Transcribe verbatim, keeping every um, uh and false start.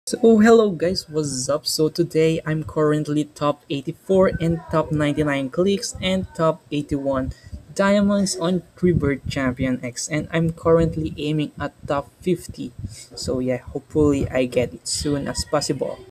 So hello guys, what's up? So today I'm currently top eighty-four and top ninety-nine clicks and top eighty-one diamonds on Rebirth Champion X, and I'm currently aiming at top fifty. So yeah, hopefully I get it soon as possible.